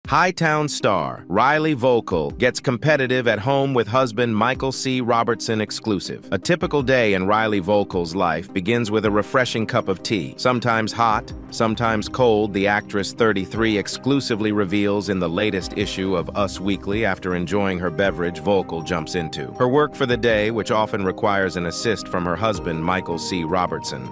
Hightown star Riley Voelkel gets competitive at home with husband Michael C. Robertson exclusive. A typical day in Riley Voelkel's life begins with a refreshing cup of tea. Sometimes hot, sometimes cold, the actress 33 exclusively reveals in the latest issue of Us Weekly after enjoying her beverage Voelkel jumps into. Her work for the day, which often requires an assist from her husband Michael C. Robertson,